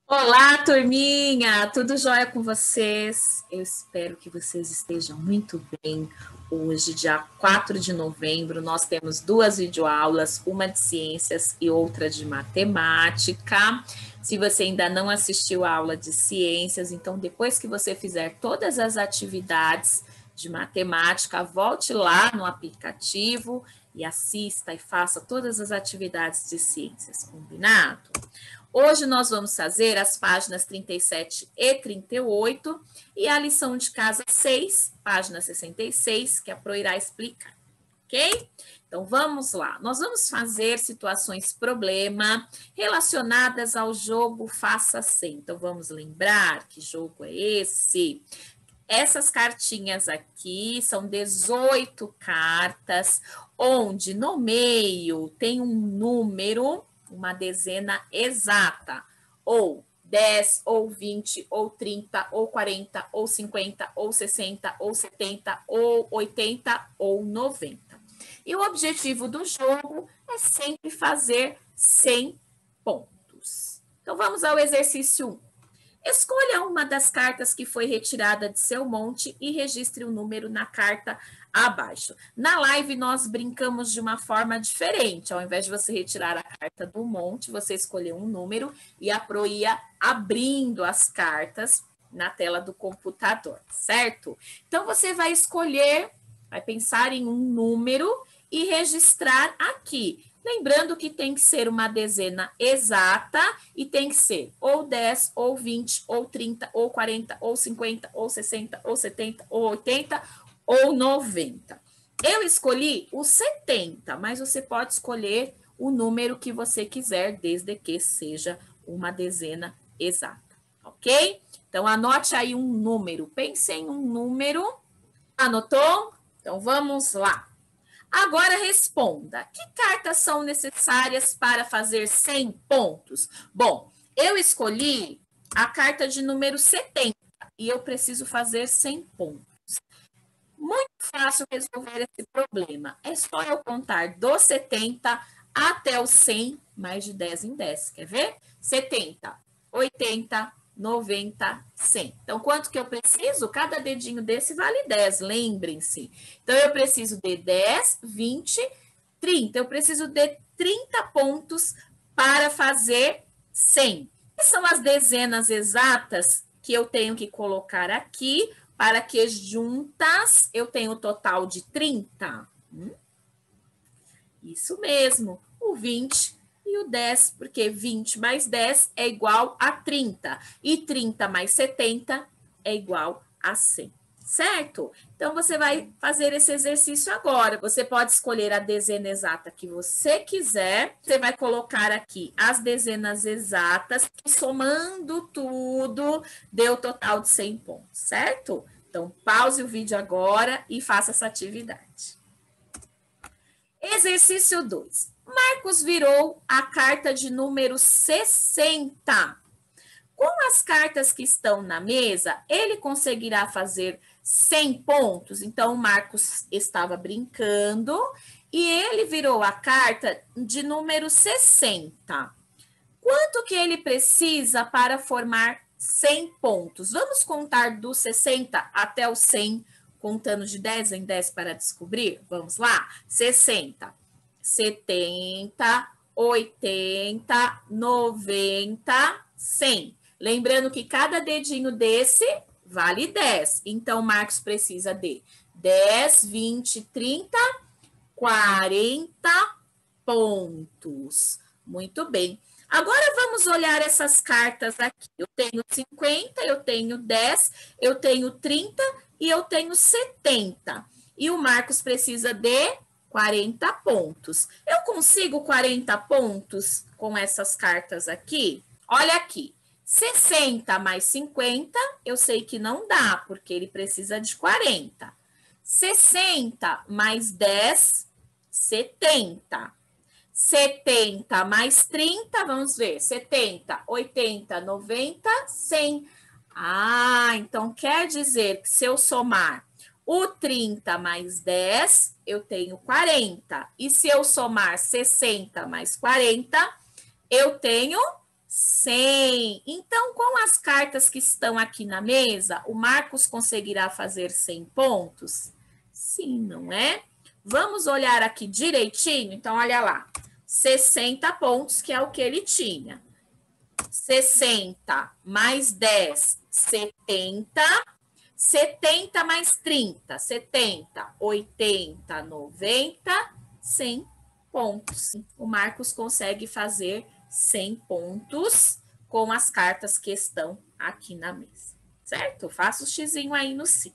Olá, turminha! Tudo jóia com vocês? Eu espero que vocês estejam muito bem. Hoje, dia 4 de novembro, nós temos duas videoaulas, uma de ciências e outra de matemática. Se você ainda não assistiu a aula de ciências, então depois que você fizer todas as atividades de matemática, volte lá no aplicativo e assista e faça todas as atividades de ciências, combinado? Hoje nós vamos fazer as páginas 37 e 38 e a lição de casa 6, página 66, que a Pro irá explicar, ok? Então vamos lá. Nós vamos fazer situações problema relacionadas ao jogo Faça 100. Então vamos lembrar que jogo é esse? Essas cartinhas aqui são 18 cartas, onde no meio tem um número, uma dezena exata, ou 10, ou 20, ou 30, ou 40, ou 50, ou 60, ou 70, ou 80, ou 90. E o objetivo do jogo é sempre fazer 100 pontos. Então vamos ao exercício 1. Escolha uma das cartas que foi retirada de seu monte e registre o número na carta abaixo. Na live, nós brincamos de uma forma diferente. Ao invés de você retirar a carta do monte, você escolheu um número e a Pro ia abrindo as cartas na tela do computador, certo? Então, você vai escolher, vai pensar em um número e registrar aqui. Lembrando que tem que ser uma dezena exata e tem que ser ou 10, ou 20, ou 30, ou 40, ou 50, ou 60, ou 70, ou 80, ou 90. Eu escolhi o 70, mas você pode escolher o número que você quiser, desde que seja uma dezena exata, ok? Então, anote aí um número. Pense em um número. Anotou? Então, vamos lá. Agora responda, que cartas são necessárias para fazer 100 pontos? Bom, eu escolhi a carta de número 70 e eu preciso fazer 100 pontos. Muito fácil resolver esse problema. É só eu contar do 70 até o 100, mais de 10 em 10. Quer ver? 70, 80, 90, 100. Então, quanto que eu preciso? Cada dedinho desse vale 10, lembrem-se. Então, eu preciso de 10, 20, 30. Eu preciso de 30 pontos para fazer 100. Quais são as dezenas exatas que eu tenho que colocar aqui para que juntas eu tenha o total de 30? Isso mesmo, o 20 e o 10, porque 20 mais 10 é igual a 30, e 30 mais 70 é igual a 100, certo? Então, você vai fazer esse exercício agora. Você pode escolher a dezena exata que você quiser. Você vai colocar aqui as dezenas exatas, somando tudo, deu o total de 100 pontos, certo? Então, pause o vídeo agora e faça essa atividade. Exercício 2. Marcos virou a carta de número 60. Com as cartas que estão na mesa, ele conseguirá fazer 100 pontos. Então, o Marcos estava brincando e ele virou a carta de número 60. Quanto que ele precisa para formar 100 pontos? Vamos contar do 60 até o 100, contando de 10 em 10 para descobrir? Vamos lá? 60, 70, 80, 90, 100. Lembrando que cada dedinho desse vale 10. Então, Marcos precisa de 10, 20, 30, 40 pontos. Muito bem. Agora vamos olhar essas cartas aqui. Eu tenho 50, eu tenho 10, eu tenho 30 e eu tenho 70. E o Marcos precisa de 40 pontos. Eu consigo 40 pontos com essas cartas aqui? Olha aqui. 60 mais 50, eu sei que não dá, porque ele precisa de 40. 60 mais 10, 70. 70 mais 30, vamos ver, 70, 80, 90, 100. Ah, então quer dizer que se eu somar o 30 mais 10, eu tenho 40. E se eu somar 60 mais 40, eu tenho 100. Então, com as cartas que estão aqui na mesa, o Marcos conseguirá fazer 100 pontos? Sim, não é? Vamos olhar aqui direitinho? Então, olha lá. 60 pontos, que é o que ele tinha. 60 mais 10, 70. 70 mais 30, 70, 80, 90, 100 pontos. O Marcos consegue fazer 100 pontos com as cartas que estão aqui na mesa, certo? Faça o xizinho aí no sim.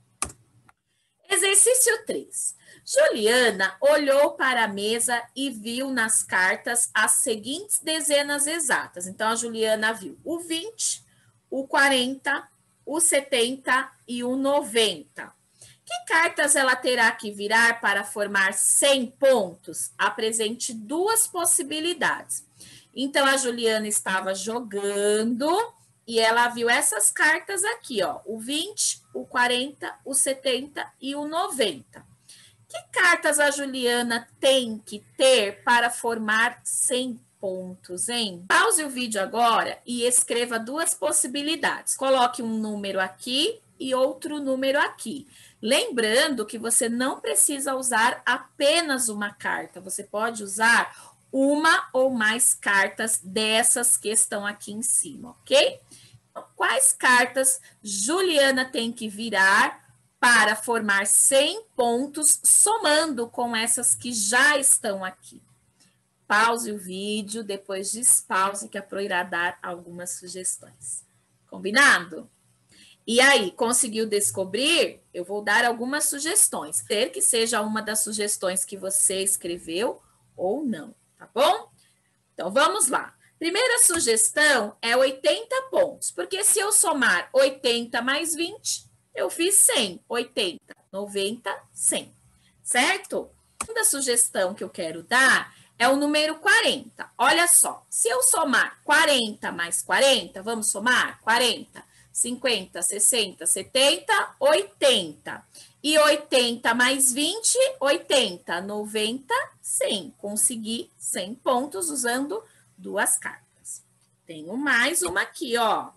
Exercício 3. Juliana olhou para a mesa e viu nas cartas as seguintes dezenas exatas. Então, a Juliana viu o 20, o 40, o 70 e o 90. Que cartas ela terá que virar para formar 100 pontos? Apresente duas possibilidades. Então, a Juliana estava jogando e ela viu essas cartas aqui, ó, o 20, o 40, o 70 e o 90. Que cartas a Juliana tem que ter para formar 100 pontos, hein? Pause o vídeo agora e escreva duas possibilidades. Coloque um número aqui e outro número aqui. Lembrando que você não precisa usar apenas uma carta, você pode usar uma ou mais cartas dessas que estão aqui em cima, ok? Então, quais cartas Juliana tem que virar para formar 100 pontos, somando com essas que já estão aqui? Pause o vídeo, depois despause, que a Pro irá dar algumas sugestões. Combinado? E aí, conseguiu descobrir? Eu vou dar algumas sugestões. Ter que seja uma das sugestões que você escreveu ou não, tá bom? Então, vamos lá. Primeira sugestão é 80 pontos, porque se eu somar 80 mais 20, eu fiz 100. 80, 90, 100, certo? A segunda sugestão que eu quero dar é o número 40. Olha só, se eu somar 40 mais 40, vamos somar 40, 50, 60, 70, 80. E 80 mais 20, 80, 90, 100. Consegui 100 pontos usando duas cartas. Tenho mais uma aqui, ó.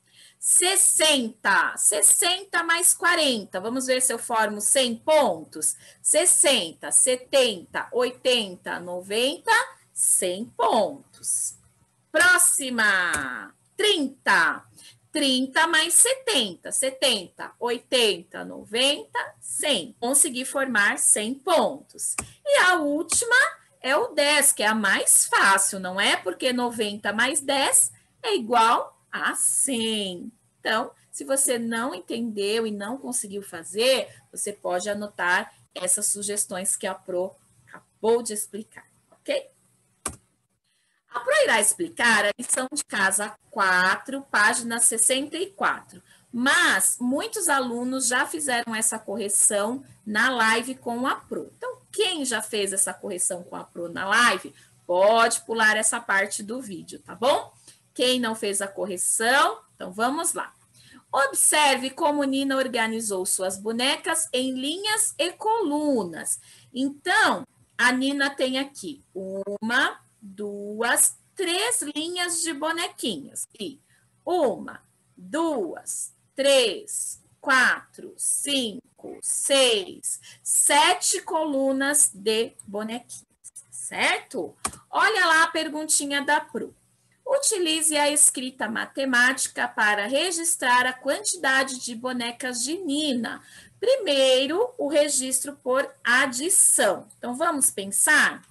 60. 60 mais 40. Vamos ver se eu formo 100 pontos. 60, 70, 80, 90, 100 pontos. Próxima. 30. 30 mais 70. 70, 80, 90, 100. Consegui formar 100 pontos. E a última é o 10, que é a mais fácil, não é? Porque 90 mais 10 é igual a 100. Então, se você não entendeu e não conseguiu fazer, você pode anotar essas sugestões que a Pro acabou de explicar, ok? A Pro irá explicar a lição de casa 4, página 64. Mas muitos alunos já fizeram essa correção na live com a Pro. Então, quem já fez essa correção com a Pro na live, pode pular essa parte do vídeo, tá bom? Quem não fez a correção, então vamos lá. Observe como Nina organizou suas bonecas em linhas e colunas. Então, a Nina tem aqui uma, duas, três linhas de bonequinhas. E 1, 2, 3, 4, 5, 6, 7 colunas de bonequinhas, certo? Olha lá a perguntinha da Pro. Utilize a escrita matemática para registrar a quantidade de bonecas de Nina. Primeiro, o registro por adição. Então, vamos pensar?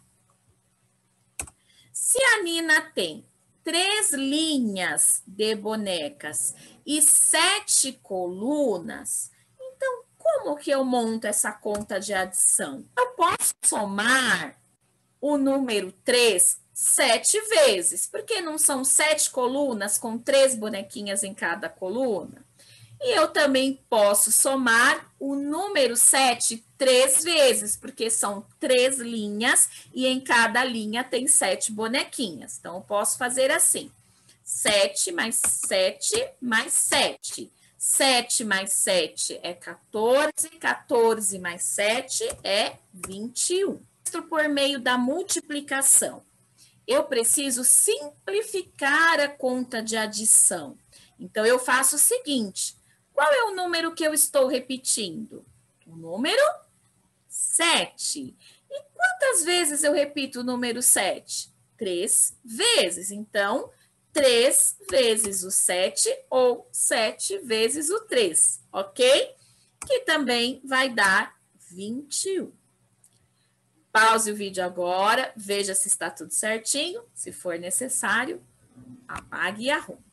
Se a Nina tem 3 linhas de bonecas e 7 colunas, então, como que eu monto essa conta de adição? Eu posso somar o número 3 7 vezes, porque não são 7 colunas com 3 bonequinhas em cada coluna? E eu também posso somar o número 7 3 vezes, porque são 3 linhas e em cada linha tem 7 bonequinhas. Então, eu posso fazer assim: 7 mais 7 mais 7. 7 mais 7 é 14, 14 mais 7 é 21. Por meio da multiplicação. eu preciso simplificar a conta de adição. Então, eu faço o seguinte, qual é o número que eu estou repetindo? O número 7. E quantas vezes eu repito o número 7? 3 vezes. Então, 3 vezes o 7 ou 7 vezes o 3, ok? Que também vai dar 21. Pause o vídeo agora, veja se está tudo certinho. Se for necessário, apague e arrume.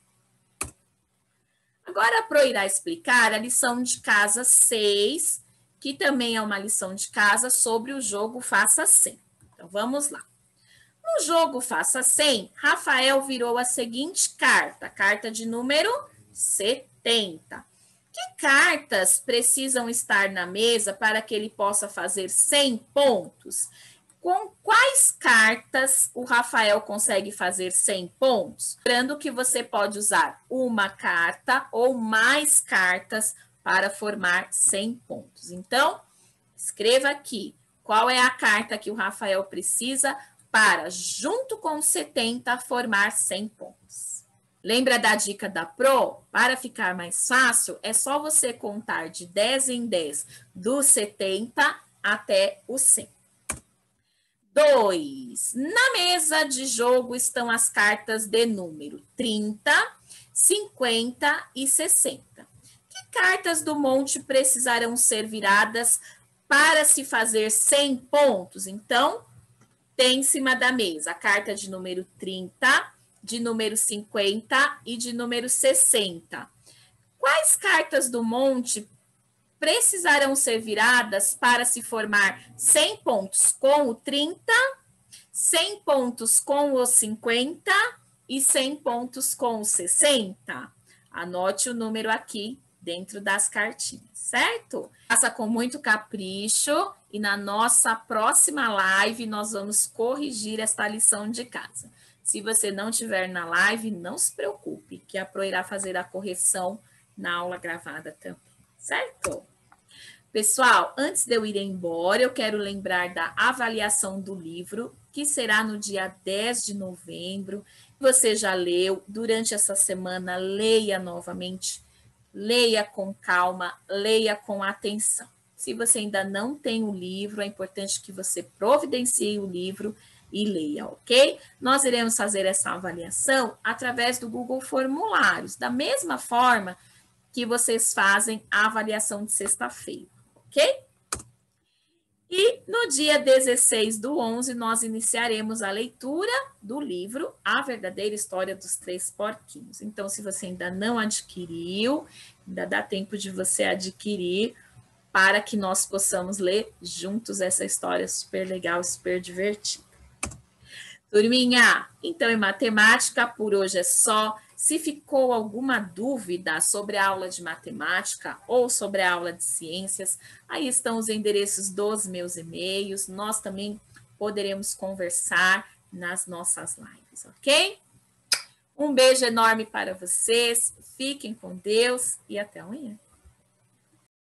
Agora, Pro irá explicar a lição de casa 6, que também é uma lição de casa sobre o jogo Faça 100. Então, vamos lá. No jogo Faça 100, Rafael virou a seguinte carta, a carta de número 70. Que cartas precisam estar na mesa para que ele possa fazer 100 pontos? Com quais cartas o Rafael consegue fazer 100 pontos? Lembrando que você pode usar uma carta ou mais cartas para formar 100 pontos. Então, escreva aqui qual é a carta que o Rafael precisa para, junto com 70, formar 100 pontos. Lembra da dica da Pro? Para ficar mais fácil, é só você contar de 10 em 10 do 70 até o 100. 2. Na mesa de jogo estão as cartas de número 30, 50 e 60. Que cartas do monte precisarão ser viradas para se fazer 100 pontos? Então, tem em cima da mesa a carta de número 30, de número 50 e de número 60. Quais cartas do monte precisarão ser viradas para se formar 100 pontos com o 30, 100 pontos com o 50 e 100 pontos com o 60? Anote o número aqui dentro das cartinhas, certo? Faça com muito capricho e na nossa próxima live nós vamos corrigir esta lição de casa. Se você não estiver na live, não se preocupe, que a Pro irá fazer a correção na aula gravada também, certo? Pessoal, antes de eu ir embora, eu quero lembrar da avaliação do livro, que será no dia 10 de novembro. Você já leu, durante essa semana, leia novamente, leia com calma, leia com atenção. Se você ainda não tem o livro, é importante que você providencie o livro e leia, ok? Nós iremos fazer essa avaliação através do Google Formulários, da mesma forma que vocês fazem a avaliação de sexta-feira, ok? E no dia 16/11, nós iniciaremos a leitura do livro A Verdadeira História dos Três Porquinhos. Então, se você ainda não adquiriu, ainda dá tempo de você adquirir para que nós possamos ler juntos essa história super legal, super divertida. Turminha, então em matemática por hoje é só. Se ficou alguma dúvida sobre a aula de matemática ou sobre a aula de ciências, aí estão os endereços dos meus e-mails. Nós também poderemos conversar nas nossas lives, ok? Um beijo enorme para vocês, fiquem com Deus e até amanhã.